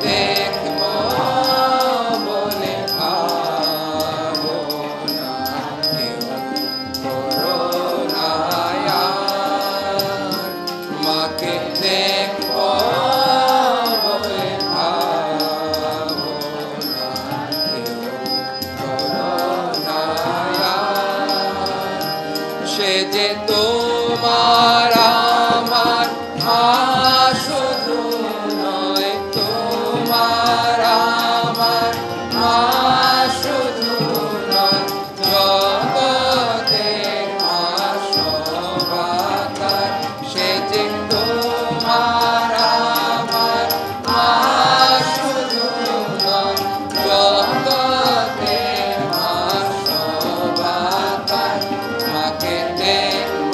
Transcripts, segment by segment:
দেখবো বলে ভাবো না কেউ করুণায় মাকে দেখবো বলে ভাবো না কেউ করুণায় সে যে তোমার আমার মা শুধু নয় তোমার আমার মা শুধু নয় জগতের মা সবাকার সে যে তোমার আমার মা শুধু নয় জগতের মা সবাকার মাকে দেখবো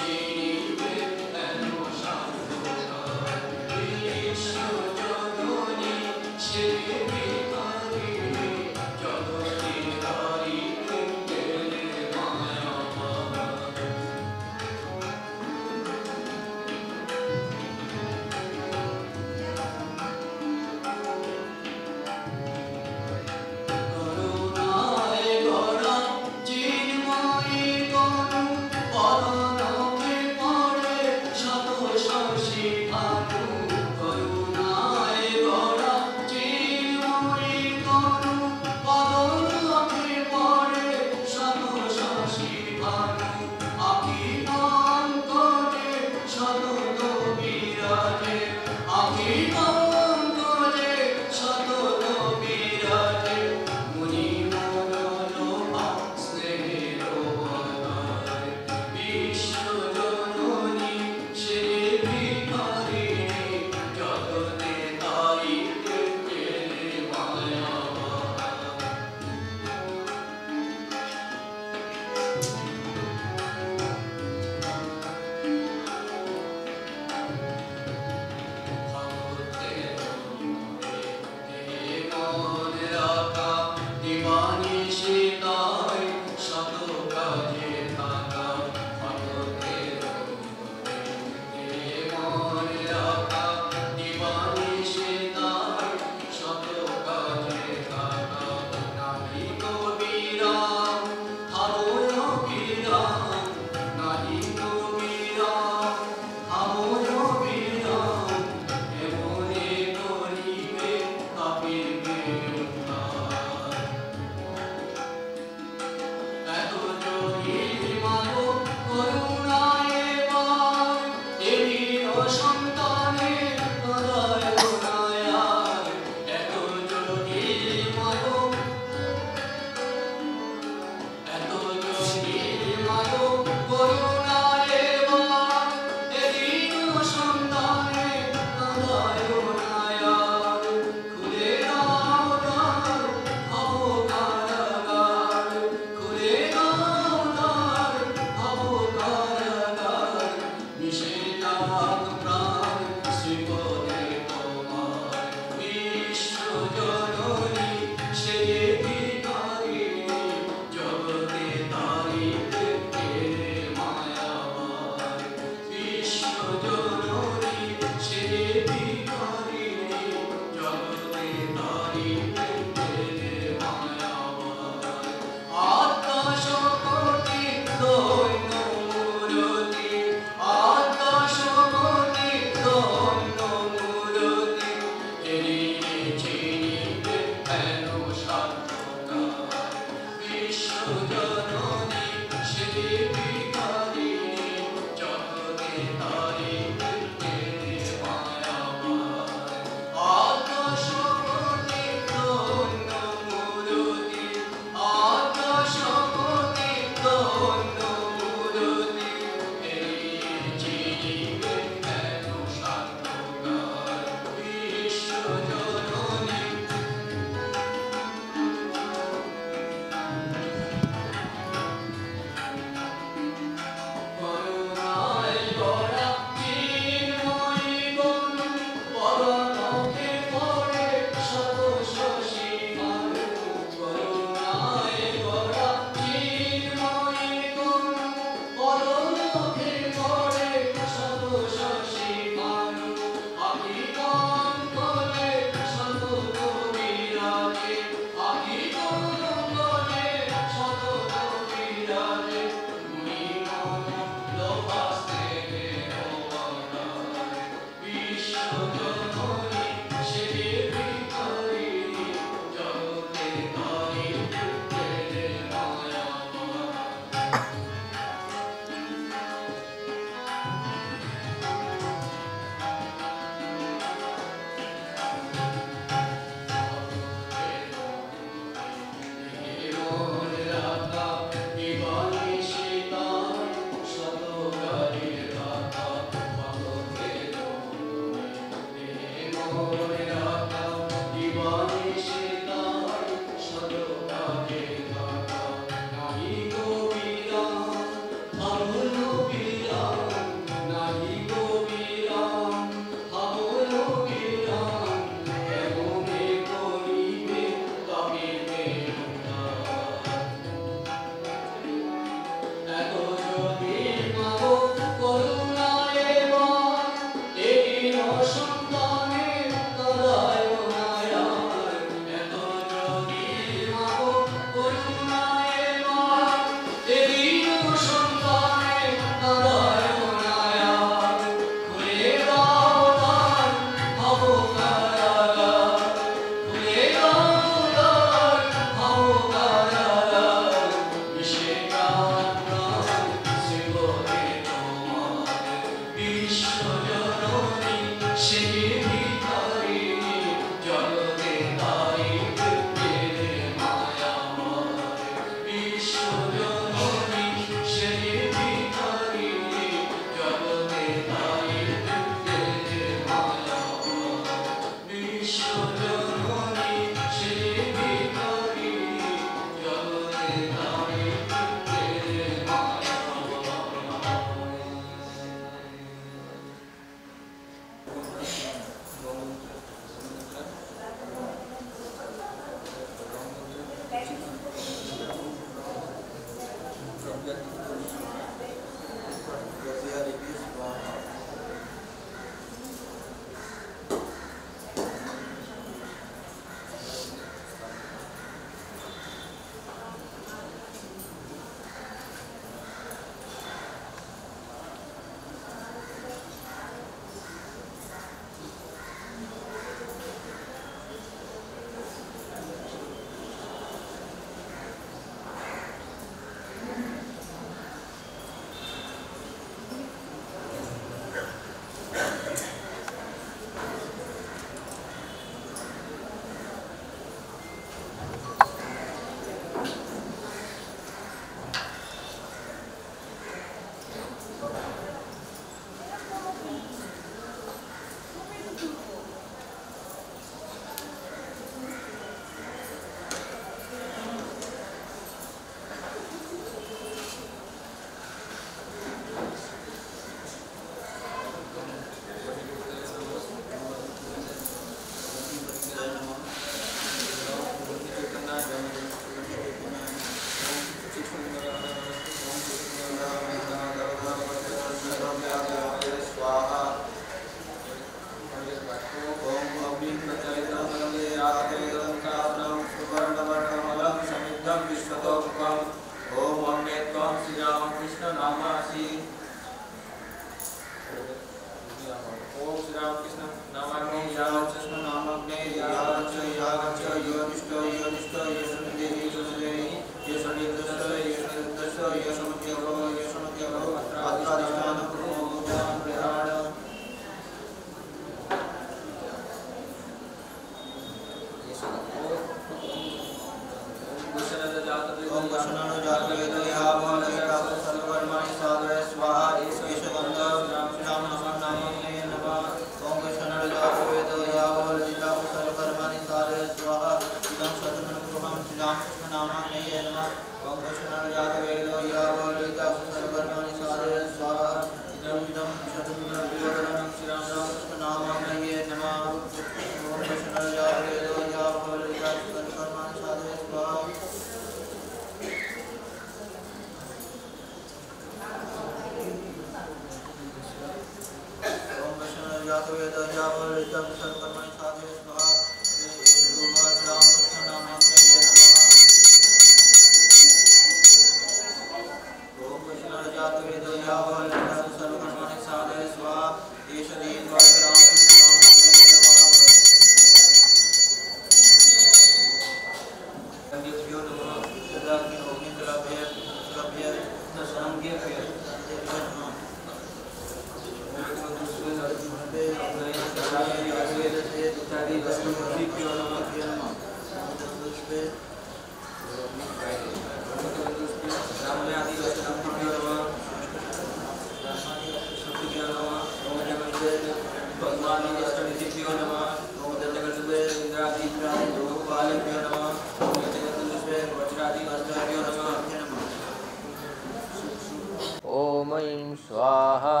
ॐ ऐं स्वाहा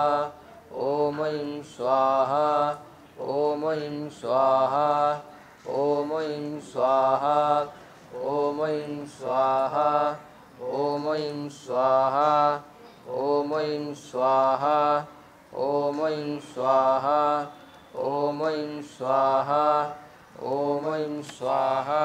ॐ ऐं स्वाहा ॐ ऐं स्वाहा ॐ ऐं स्वाहा ॐ ऐं स्वाहा ॐ ऐं स्वाहा ॐ ऐं स्वाहा ॐ ऐं स्वाहा ॐ ऐं स्वाहा ॐ ऐं स्वाहा।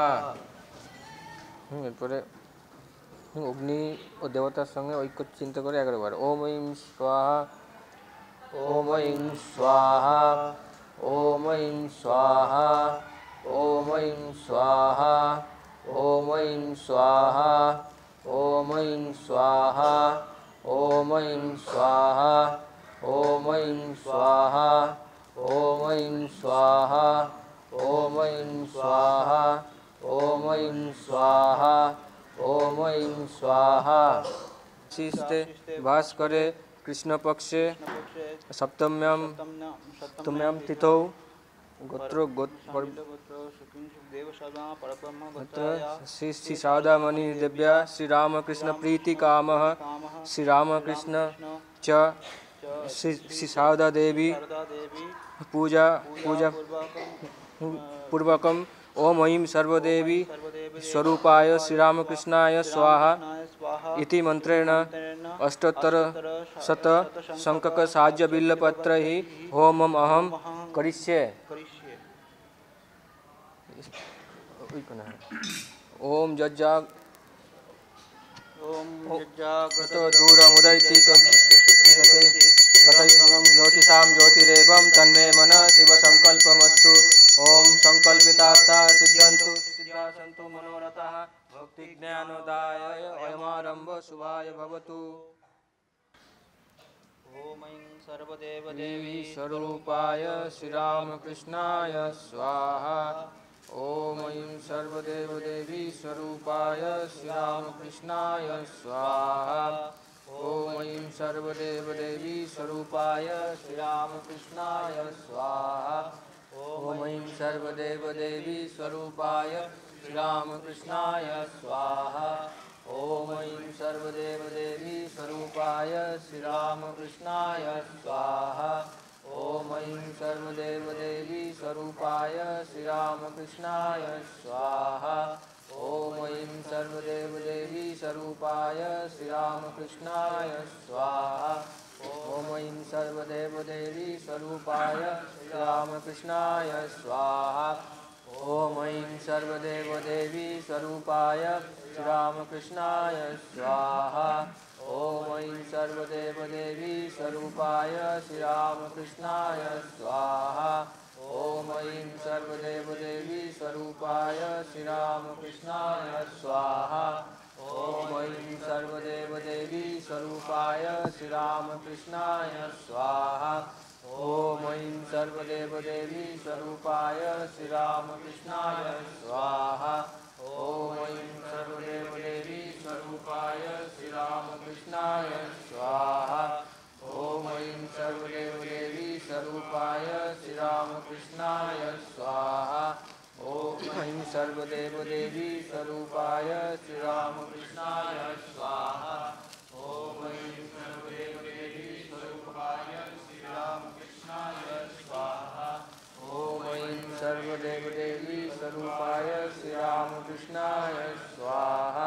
এরপরে অগ্নি ও দেবতার সঙ্গে ঐক্য চিন্তা করে 11 বার ওম ঐং স্বাহা ওম ঐং স্বাহা ওম ঐং স্বাহা ওম ঐং স্বাহা ওম ঐং স্বাহা ওম ঐং স্বাহা ওম ঐং স্বাহা ওম ঐং স্বাহা ওম ঐং স্বাহা ওম ঐং স্বাহা ওম ঐং স্বাহা ओम ऐं स्वाहा। शीस्ते भास करे कृष्ण पक्षे सप्तम्यां तिथौ गोत्रो श्री शारदामणि दिव्या श्री रामकृष्ण प्रीति कामः श्री रामकृष्ण च श्री शारदा देवी पूजा पूर्वकम् ओम ऐं सर्वदेवी स्वरूपाय श्रीरामकृष्णाय स्वाहा इति मंत्रेण अष्टोत्तर शत शंखक साज्य बिल्लपत्रैः होमम् अहं करिष्ये। ओम जज्जागतो दूरमुदयति तथैवं ज्योतिषां ज्योतिरेवं तन्मे मनः शिवसङ्कल्पमस्तु। ओम संकल्पितार्था सिद्धन्तु सिद्धा सन्तु मनोरथाः भक्तिज्ञानोदय अयमारम्भ शुभाय भवतु। ओम ऐं सर्वदेवदेवी स्वरूपाय श्रीरामकृष्णाय स्वाहा। ओम ऐं सर्वदेवदेवी स्वरूपाय श्रीरामकृष्णाय स्वाहा। ओम ऐं सर्वदेवदेवी स्वरूपाय श्रीरामकृष्णाय स्वाहा। ओम ऐं सर्वदेवदेवी स्वरूपाय श्रीरामकृष्णाय स्वाहा। ओम ऐं सर्वदेवदेवी स्वरूपाय श्रीरामकृष्णाय स्वाहा। ओम ऐं सर्वदेवदेवी स्वरूपाय श्रीरामकृष्णाय स्वाहा। ओम ऐं सर्वदेवदेवी स्वरूपाय श्रीरामकृष्णाय स्वाहा। ओम ऐं सर्वदेवदेवी स्वरूपाय श्रीरामकृष्णाय स्वाहा। ओम ऐं सर्वदेवदेवी स्वरूपाय श्रीरामकृष्णाय स्वाहा। ओम ऐं सर्वदेवदेवी स्वरूपाय श्रीरामकृष्णाय स्वाहा। ॐ ऐं सर्वदेवदेवी स्वरूपाय श्रीरामकृष्णाय स्वाहा ॐ ऐं सर्वदेवदेवी स्वरूपाय श्रीरामकृष्णाय स्वाहा ॐ ऐं सर्वदेवदेवी स्वरूपाय श्रीरामकृष्णाय स्वाहा ॐ ऐं सर्वदेवदेवी स्वरूपाय श्रीरामकृष्णाय स्वाहा ॐ ऐं सर्वदेवदेवी स्वरूपाय श्रीरामकृष्णाय स्वाहा ॐ ऐं सर्वदेवदेवी स्वरूपाय श्रीरामकृष्णाय स्वाहा ॐ ऐं सर्वदेवदेवी स्वरूपाय श्रीरामकृष्णाय स्वाहा ॐ ऐं सर्वदेवदेवी स्वरूपाय श्रीरामकृष्णाय स्वाहा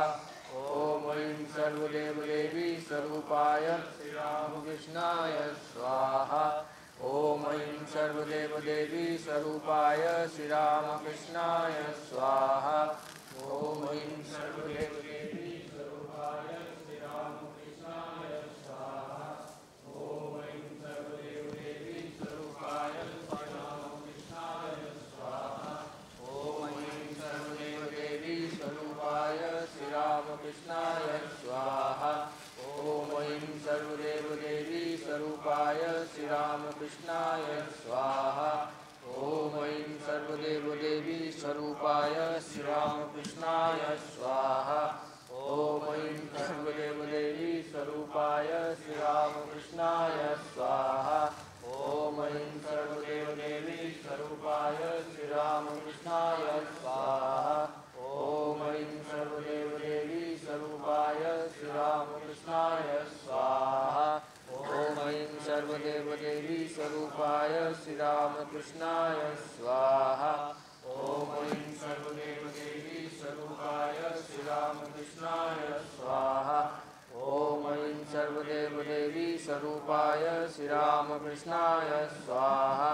ॐ ऐं सर्वदेवदेवी स्वरूपाय श्रीरामकृष्णाय स्वाहा ॐ ऐं सर्वदेवदेवी स्वरूपाय श्रीरामकृष्णाय स्वाहा ॐ ऐं सर्वदेवदेवी स्वरूपाय श्रीरामकृष्णाय स्वाहा ॐ ऐं सर्वदेवदेवी स्वरूपाय श्रीरामकृष्णाय स्वाहा ॐ ऐं सर्वदेवदेवी स्वरूपाय श्रीरामकृष्णाय स्वाहा ॐ ऐं सर्वदेवदेवी स्वरूपाय श्रीरामकृष्णाय स्वाहा ॐ ऐं सर्वदेवदेवी स्वरूपाय श्रीरामकृष्णाय स्वाहा ॐ ऐं सर्वदेवदेवी स्वरूपाय श्रीरामकृष्णाय स्वाहा ॐ ऐं सर्वदेवदेवी स्वरूपाय श्रीरामकृष्णाय स्वाहा ॐ ऐं सर्वदेवदेवी स्वरूपाय श्रीरामकृष्णाय स्वाहा ॐ ऐं सर्वदेवदेवी स्वरूपाय श्रीरामकृष्णाय स्वाहा ॐ ऐं सर्वदेवदेवी स्वरूपाय श्रीरामकृष्णाय स्वाहा ॐ ऐं सर्वदेवदेवी स्वरूपाय श्रीरामकृष्णाय स्वाहा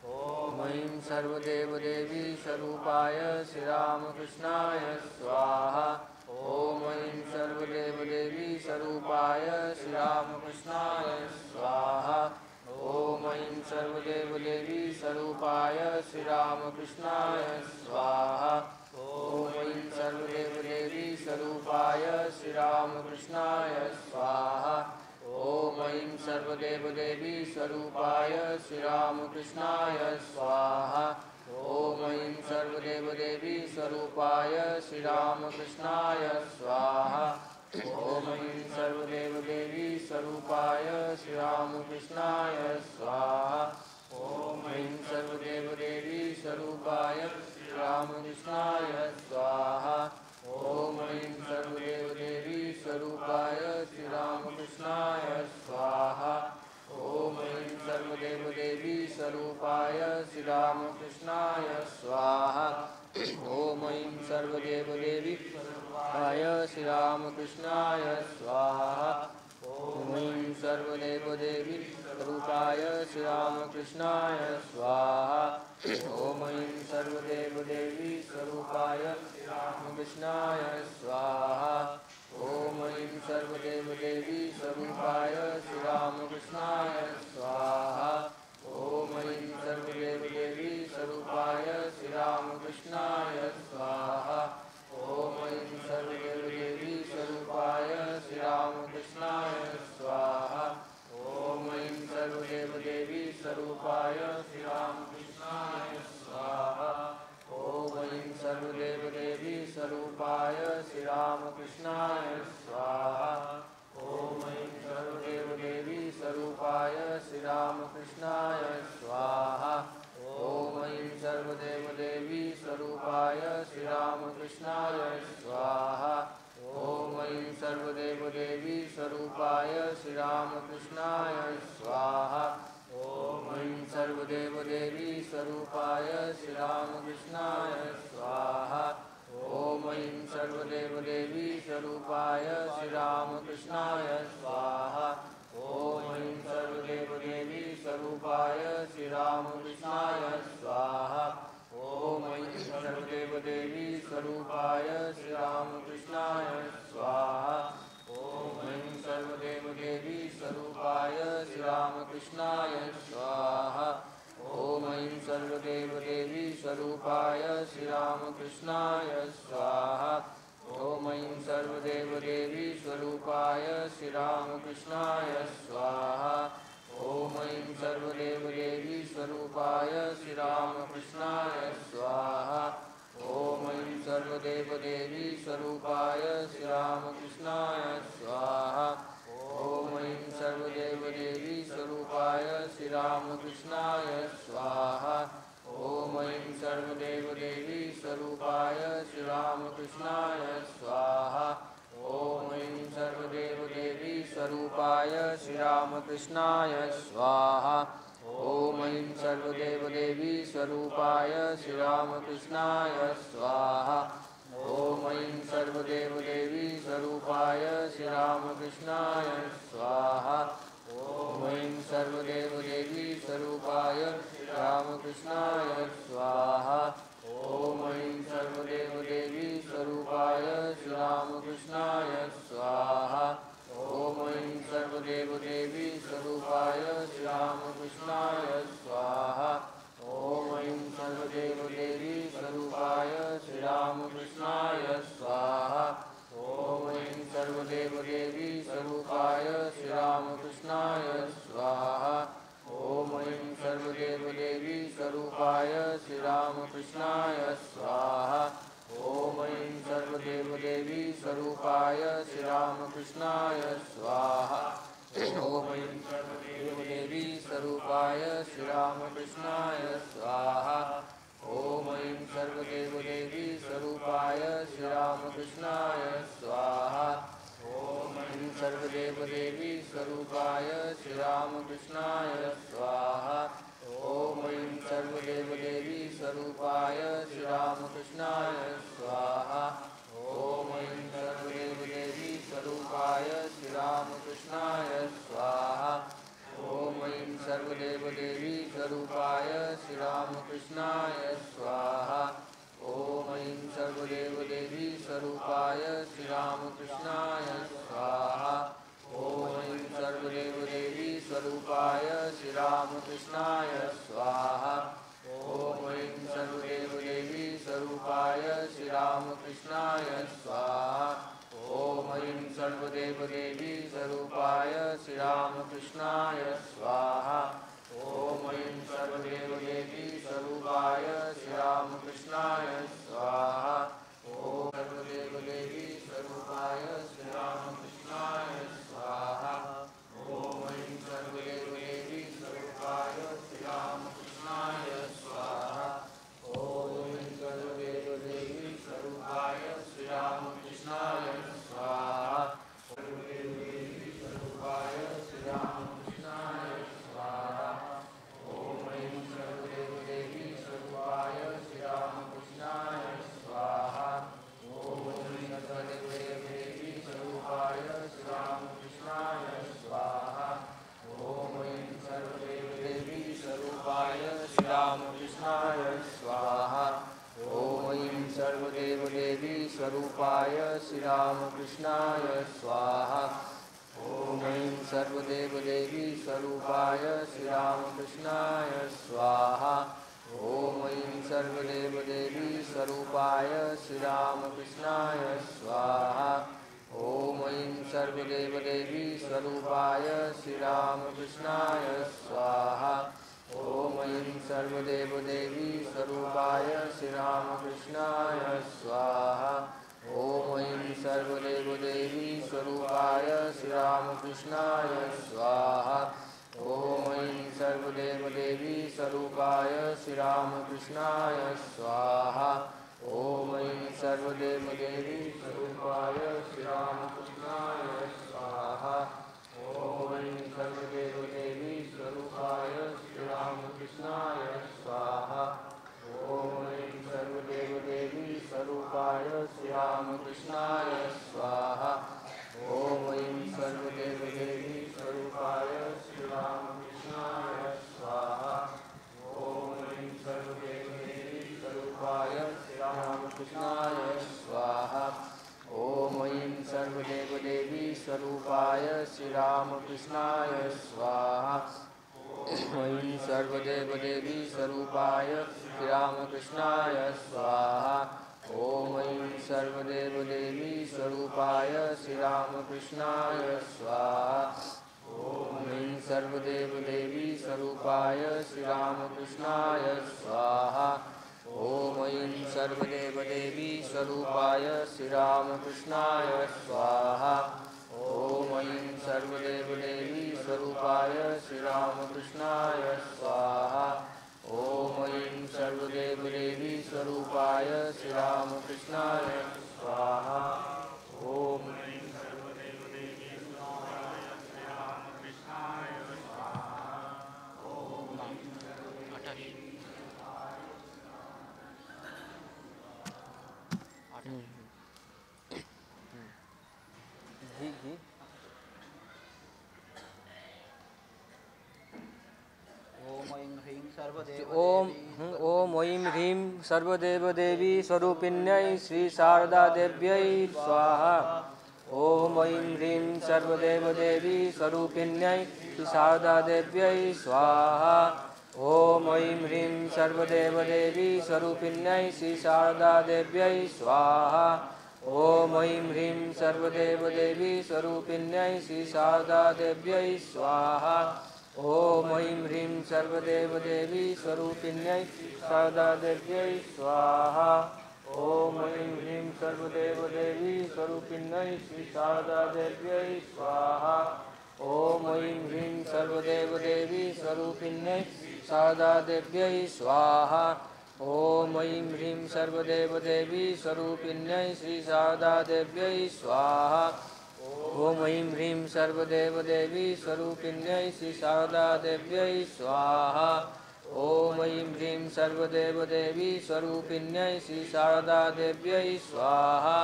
ॐ ऐं सर्वदेवदेवी स्वरूपाय श्रीरामकृष्णाय स्वाहा ॐ ऐं सर्वदेवदेवी स्वरूपाय श्रीरामकृष्णाय स्वाहा ॐ ऐं सर्वदेवदेवी स्वरूपाय श्रीरामकृष्णाय स्वाहा ॐ ऐं सर्वदेवदेवी स्वरूपाय श्रीरामकृष्णाय स्वाहा ॐ ऐं सर्वदेवदेवी स्वरूपाय श्रीरामकृष्णाय स्वाहा ॐ ऐं सर्वदेवदेवी स्वरूपाय श्रीरामकृष्णाय स्वाहा ॐ ऐं सर्वदेवदेवी स्वरूपाय श्रीरामकृष्णाय स्वाहा ॐ ऐं सर्वदेवदेवी स्वरूपाय श्रीरामकृष्णाय स्वाहा ॐ ऐं सर्वदेवदेवी स्वरूपाय श्रीरामकृष्णाय स्वाहा ॐ ऐं सर्वदेवदेवी स्वरूपाय श्रीरामकृष्णाय स्वाहा ॐ ऐं सर्वदेवदेवी स्वरूपाय श्रीरामकृष्णाय स्वाहा ॐ ऐं सर्वदेवदेवी स्वरूपाय श्रीरामकृष्णाय स्वाहा ॐ ऐं सर्वदेवदेवी स्वरूपाय श्रीरामकृष्णाय स्वाहा ॐ ऐं सर्वदेवदेवी स्वरूपाय श्रीरामकृष्णाय स्वाहा ॐ ऐं सर्वदेवदेवी स्वरूपाय श्रीरामकृष्णाय स्वाहा ॐ ऐं सर्वदेवदेवी स्वरूपाय श्रीरामकृष्णाय स्वाहा ॐ ऐं सर्वदेवदेवी स्वरूपाय श्रीरामकृष्णाय स्वाहा ॐ ऐं सर्वदेवदेवी स्वरूपाय श्रीरामकृष्णाय स्वाहा ॐ ऐं सर्वदेवदेवी स्वरूपाय श्रीरामकृष्णाय स्वाहा ॐ ऐं सर्वदेवदेवी स्वरूपाय श्रीरामकृष्णाय स्वाहा ॐ ऐं सर्वदेवदेवी स्वरूपाय श्रीरामकृष्णाय स्वाहा ॐ ऐं सर्वदेवदेवी स्वरूपाय श्रीरामकृष्णाय स्वाहा ॐ ऐं सर्वदेवदेवी स्वरूपाय श्रीरामकृष्णाय स्वाहा ॐ ऐं सर्वदेवदेवी स्वरूपाय श्रीरामकृष्णाय स्वाहा ॐ ऐं सर्वदेवदेवी स्वरूपाय श्रीरामकृष्णाय स्वाहा ॐ ऐं सर्वदेवदेवी स्वरूपाय श्रीरामकृष्णाय स्वाहा ॐ ऐं सर्वदेवदेवी स्वरूपाय श्रीरामकृष्णाय स्वाहा। ॐ ऐं सर्वदेवदेवी स्वरूपाय श्रीरामकृष्णाय स्वाहा। ॐ ऐं सर्वदेवदेवी स्वरूपाय श्रीरामकृष्णाय स्वाहा। ॐ ऐं सर्वदेवदेवी स्वरूपाय श्रीरामकृष्णाय स्वाहा। ॐ ऐं सर्वदेवदेवी स्वरूपाय श्रीरामकृष्णाय स्वाहा। ॐ ऐं सर्वदेवदेवी स्वरूपाय श्रीरामकृष्णाय स्वाहा। ॐ ऐं सर्वदेवदेवी स्वरूपाय श्रीरामकृष्णाय स्वाहा। ॐ ऐं सर्वदेवदेवी स्वरूपाय श्रीरामकृष्णाय स्वाहा। ॐ ऐं सर्वदेवदेवी स्वरूपाय श्रीरामकृष्णाय स्वाहा। ॐ ऐं सर्वदेवदेवी स्वरूपाय श्रीरामकृष्णाय स्वाहा। ॐ ऐं सर्वदेवदेवी स्वरूपाय श्रीरामकृष्णाय स्वाहा। ॐ ऐं सर्वदेवदेवी स्वरूपाय श्रीरामकृष्णाय स्वाहा। ॐ ऐं सर्वदेवदेवी स्वरूपाय श्रीरामकृष्णाय स्वाहा। ॐ ऐं सर्वदेवदेवी स्वरूपाय श्रीरामकृष्णाय स्वाहा। ॐ ऐं सर्वदेवदेवी स्वरूपाय श्रीरामकृष्णाय स्वाहा। ॐ ऐं सर्वदेवदेवी स्वरूपाय श्रीरामकृष्णाय स्वाहा। ॐ ऐं सर्वदेवदेवी स्वरूपाय श्रीरामकृष्णाय स्वाहा। ॐ ऐं सर्वदेवदेवी स्वरूपाय श्रीरामकृष्णाय स्वाहा। ॐ ऐं सर्वदेवदेवी स्वरूपाय श्रीरामकृष्णाय स्वाहा। ॐ ऐं सर्वदेवदेवी स्वरूपाय श्रीरामकृष्णाय स्वाहा। ॐ ऐं सर्वदेवदेवी स्वरूपाय श्रीरामकृष्णाय स्वाहा। ॐ ऐं सर्वदेवदेवी स्वरूपाय श्रीरामकृष्णाय स्वाहा। ॐ ऐं सर्वदेवदेवी स्वरूपाय श्रीरामकृष्णाय स्वाहा। ॐ ऐं सर्वदेवदेवी स्वरूपाय श्रीरामकृष्णाय स्वाहा। ॐ ऐं सर्वदेवदेवी स्वरूपाय श्रीरामकृष्णाय स्वाहा। ॐ ऐं सर्वदेवदेवी स्वरूपाय श्रीरामकृष्णाय स्वाहा। ॐ ऐं सर्वदेवदेवी स्वरूपाय श्रीरामकृष्णाय स्वाहा। ॐ सर्वदेवदेवी स्वरूपाय श्रीरामकृष्णाय स्वाहा। ॐ ऐं सर्वदेवदेवी स्वरूपाय श्रीरामकृष्णाय स्वाहा। ॐ ऐं सर्वदेवदेवी स्वरूपाय श्रीरामकृष्णाय स्वाहा। सर्वदेवदेवी स्वरूपाय श्रीरामकृष्णाय स्वाहा। ॐ ऐं सर्वदेवदेवी स्वरूपाय श्रीरामकृष्णाय स्वाहा। ॐ ऐं सर्वदेवदेवी स्वरूपाय श्रीरामकृष्णाय स्वाहा। ॐ ऐं सर्वदेवदेवी स्वरूपाय श्रीरामकृष्णाय स्वाहा। ॐ ऐं सर्वदेवदेवी स्वरूपाय श्रीरामकृष्णाय स्वाहा। ॐ ऐं सर्वदेवदेवी स्वरूपाय श्रीरामकृष्णाय स्वाहा। ॐ ऐं सर्वदेवदेवी स्वरूपाय श्रीरामकृष्णाय स्वाहा। ॐ ऐं सर्वदेवदेवी स्वरूपाय श्रीरामकृष्णाय स्वाहा। ॐ ऐं सर्वदेवदेवी स्वरूपाय श्रीरामकृष्णाय स्वाहा। ॐ ऐं सर्वदेवदेवी स्वरूपाय श्रीरामकृष्णाय स्वाहा। ॐ ऐं सर्वदेवदेवी स्वरूपाय श्रीरामकृष्णाय स्वाहा। ॐ ऐं सर्वदेवदेवी स्वरूपाय श्रीरामकृष्णाय स्वाहा। ॐ ऐं सर्वदेवदेवी स्वरूपाय श्रीरामकृष्णाय स्वाहा। ॐ ऐं सर्वदेवदेवी स्वरूपाय श्रीरामकृष्णाय स्वाहा। ॐ ऐं सर्वदेवदेवी स्वरूपाय श्रीरामकृष्णाय स्वाहा। ॐ ऐं सर्वदेवदेवी स्वरूपाय श्रीरामकृष्णाय स्वाहा। ॐ ऐं सर्वदेवदेवी स्वरूपाय श्रीरामकृष्णाय स्वाहा। ऐं सर्वदेवदेवी स्वरूपाय श्रीरामकृष्णाय स्वाहा। ॐ ऐं सर्वदेवदेवी स्वरूपाय श्रीरामकृष्णाय स्वाहा। ॐ ऐं सर्वदेवदेवी स्वरूपाय श्रीरामकृष्णाय स्वाहा। ॐ ऐं सर्वदेवदेवी स्वरूपाय श्रीरामकृष्णाय स्वाहा। ॐ ऐं सर्वदेवदेवी स्वरूपाय श्रीरामकृष्णाय स्वाहा। ॐ ऐं सर्वदेवदेवी स्वरूपाय श्रीरामकृष्णाय स्वाहा। ॐ ॐ ऐं ह्रीं सर्वदेवदेवी स्वरूपिण्यै श्री शारदा देव्यै स्वाहा। ॐ ऐं ह्रीं सर्वदेवदेवी स्वरूपिण्यै श्री शारदा देव्यै स्वाहा। ॐ ऐं ह्रीं सर्वदेवदेवी स्वरूपिण्यै श्री शारदा देव्यै स्वाहा। ॐ ऐं ह्रीं सर्वदेवदेवी स्वरूपिण्यै श्री शारदा देव्यै स्वाहा। ॐ ऐं ह्रीं सर्वदेवदेवी स्वरूपिण्यै शारदा देव्यै स्वाहा। ॐ ऐं ह्रीं सर्वदेवदेवी स्वरूपिण्यै श्री शारदा देव्यै स्वाहा। ॐ ऐं ह्रीं सर्वदेवदेवी स्वरूपिण्यै शारदा देव्यै स्वाहा। ॐ ऐं ह्रीं सर्वदेवदेवी स्वरूपिण्यै श्री शारदा देव्यै स्वाहा। ॐ ऐं ह्रीं सर्वदेवदेवी स्वरूपिण्यै श्री शारदा देव्यै स्वाहा। ॐ ऐं ह्रीं सर्वदेवदेवी स्वरूपिण्यै श्री शारदा देव्यै स्वाहा।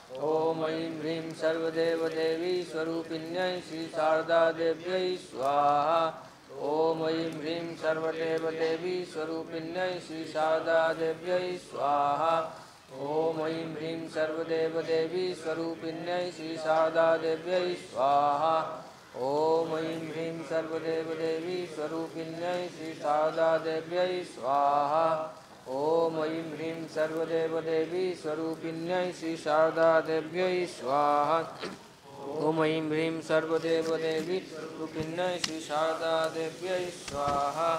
ॐ ऐं ह्रीं सर्वदेवदेवी स्वरूपिण्यै श्री शारदा देव्यै स्वाहा। ॐ ऐं ह्रीं सर्वदेवदेवी स्वरूपिण्यै श्री शारदा देव्यै स्वाहा। ॐ ऐं ह्रीं सर्वदेवदेवी स्वरूपिण्यै श्री शारदा देव्यै स्वाहा। ॐ ऐं ह्रीं सर्वदेवदेवी स्वरूपिण्यै श्री शारदा देव्यै स्वाहा। ॐ ऐं ह्रीं सर्वदेवदेवी स्वरूपिण्यै श्री शारदा देव्यै स्वाहा। ॐ ऐं ह्रीं सर्वदेवदेवी स्वरूपिण्यै श्री शारदा देव्यै स्वाहा।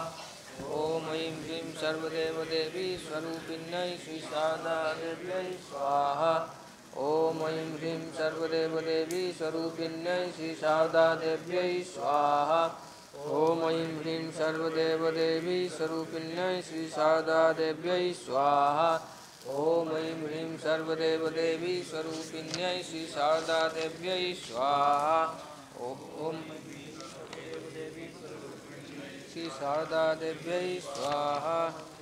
ॐ ऐं ह्रीं सर्वदेवदेवी स्वरूपिण्यै श्री शारदा देव्यै स्वाहा। ॐ ऐं ह्रीं सर्वदेवदेवी स्वरूपिण्यै श्री शारदा देव्यै स्वाहा। ॐ ऐं ह्रीं सर्वदेवदेवी स्वरूपिण्यै श्री शारदा देव्यै स्वाहा। ॐ ऐं ह्रीं सर्वदेवदेवी स्वरूपिण्यै श्री शारदा देव्यै स्वाहा। ॐ श्री शारदा देव्यै स्वाहा।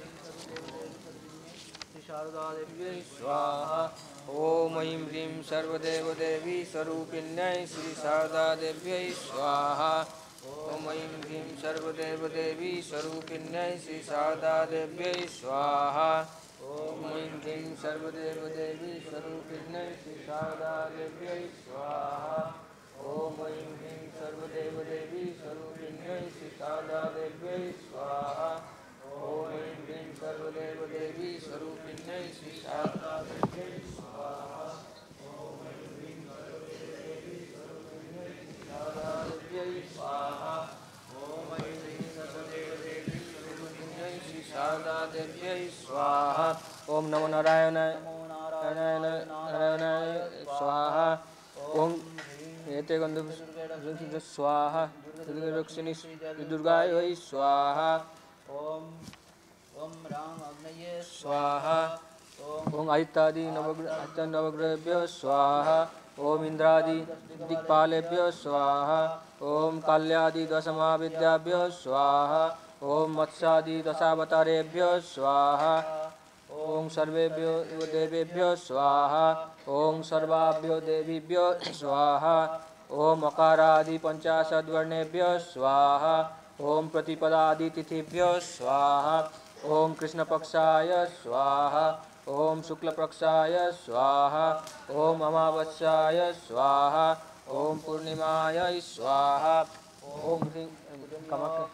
श्री शारदा देव्यै स्वाहा। ॐ ऐं ह्रीं सर्वदेवदेवी स्वरूपिण्यै श्री शारदा देव्यै स्वाहा। ॐ ऐं ह्रीं सर्वदेवदेवी स्वरूपिण्यै श्री शारदा देव्यै स्वाहा। ॐ ऐं ह्रीं सर्वदेवदेवी स्वरूपिण्यै श्री शारदा देव्यै स्वाहा। ॐ ऐं ह्रीं सर्वदेवदेवी स्वरूपिण्यै श्री शारदा देव्यै स्वाहा। ॐ ऐं ह्रीं सर्वदेवदेवी स्वरूपिण्यै श्री शारदा देव्यै स्वाहा। ॐ ऐं ह्रीं सर्वदेवदेवी स्वरूपिण्यै श्री शारदा देव्यै स्वाहा। ॐ ऐं ह्रीं सर्वदेवदेवी स्वरूपिण्यै श्री शारदा देव्यै स्वाहा। ॐ नमो नारायणाय नारायणाय स्वाहा। ॐ एते गन्धर्व स्वाहा। दुर्गाक्षिणी दुर्गायै स्वाहा। ॐ राम अग्नये स्वाहा। ॐ आदित्यादि नवग्रहेभ्यो स्वाहा। ॐ इंद्रादि दिक्पालेभ्यो स्वाहा। ॐ काल्यादि दशमहाविद्याभ्यो स्वाहा। ॐ मत्स्यादि दशावतारेभ्यो स्वाहा। ॐ सर्वेभ्यो देवेभ्यो स्वाहा। ॐ सर्वाभ्यो देवीभ्यो स्वाहा। ॐ अकारादि पंचाशद्वर्णेभ्यो स्वाहा। ॐ प्रतिपदादि तिथिभ्यो स्वाहा। ॐ कृष्णपक्षाय स्वाहा। ॐ शुक्लपक्षाय स्वाहा। ॐ अमावस्याय स्वाहा। ॐ पूर्णिमाय स्वाहा। ॐ ह्रीं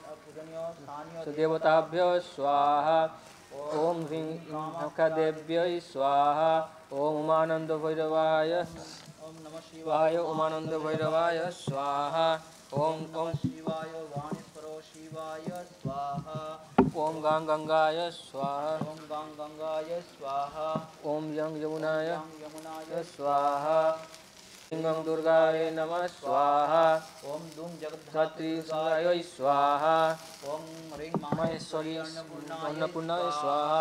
देवताभ्यो स्वाहा ओम ह्रीं देव्यै स्वाहा ओम उमानंद भैरवाय शिवाय उमानंद भैरवाय स्वाहा ओम शिवाय वाणेश्वरो शिवाय स्वाहा ओम गंगाय स्वाहा ओम गंगाय स्वाहा ओम यमुनाय स्वाहा लिंगं दुर्गाय नमः स्वाहा ओम दूं जगद्धात्री स्वाहा ओम ह्रीं माहेश्वरी अन्नपूर्णाय स्वाहा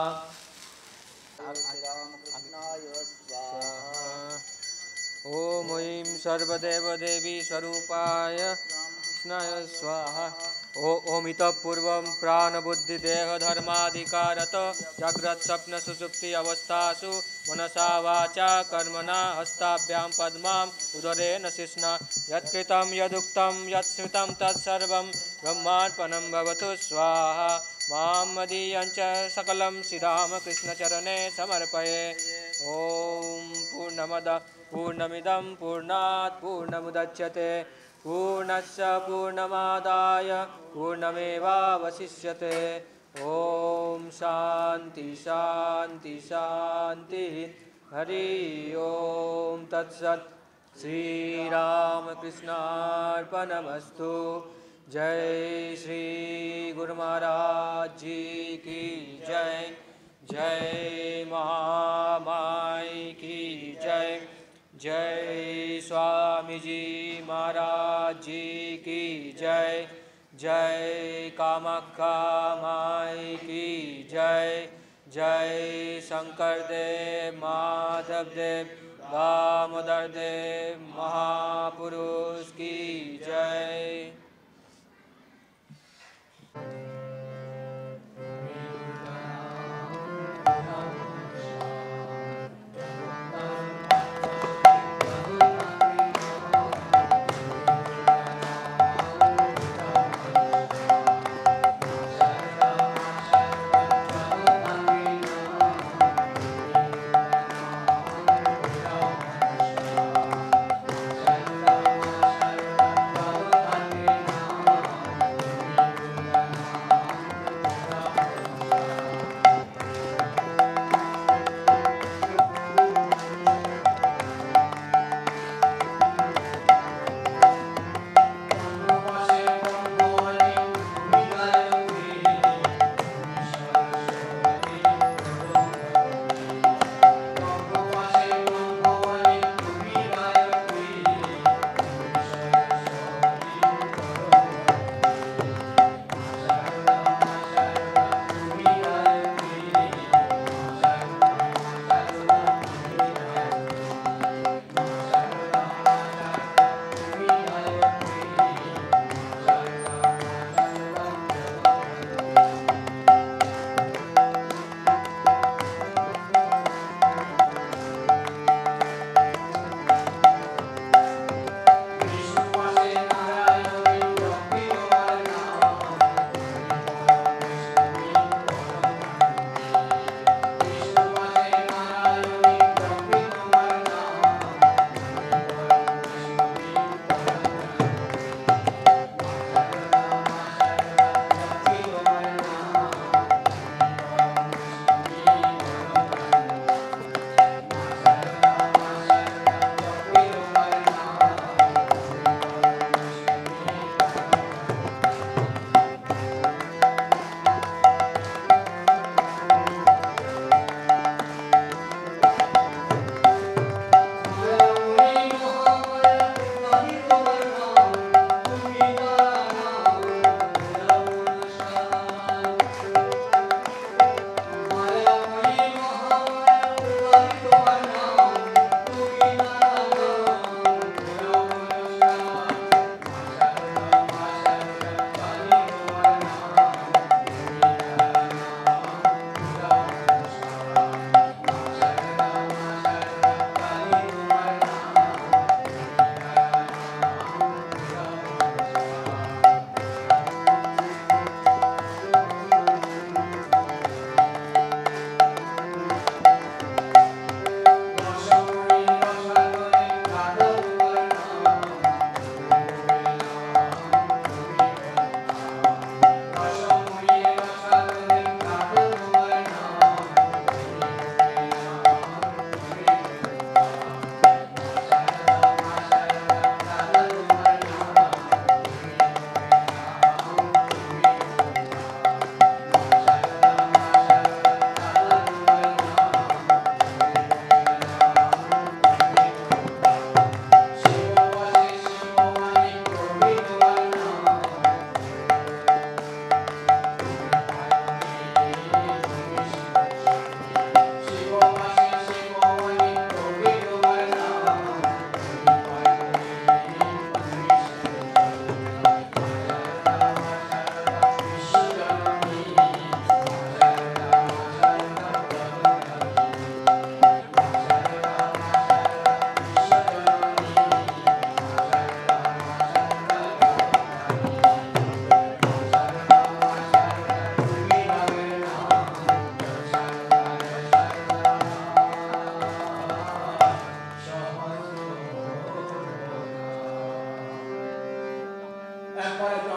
ओम ऐं सर्वदेवदेवी स्वरूपाय कृष्णाय स्वाहा ओम इतः पूर्वं प्राणबुद्धिदेहधर्माधिकारत जाग्रत् स्वप्न सुषुप्ति अवस्थासु मनसा वाचा कर्मणा हस्ताभ्यां पद्माम् उदरेण शिश्ना यत्कृतं यदुक्तं यत्स्मृतं तत्सर्वं ब्रह्मार्पणं भवतु स्वाहा मां मदीयं च सकलं श्रीरामकृष्णचरणे समर्पये ॐ पूर्णमिदं पूर्णात् पूर्णमुदच्यते पूर्णस्य पूर्णमादाय पूर्णमेवावशिष्यते ॐ शान्ति शान्ति शान्तिः हरि ओम तत्सत् श्रीरामकृष्णार्पणमस्तु जय श्री गुरु महाराज जी की जय जय महामाई की जय जय स्वामी जी महाराज जी की जय जय कामाख्या माई की जय जय शंकर देव माधव देव दामोदर देव महापुरुष की जय। Empire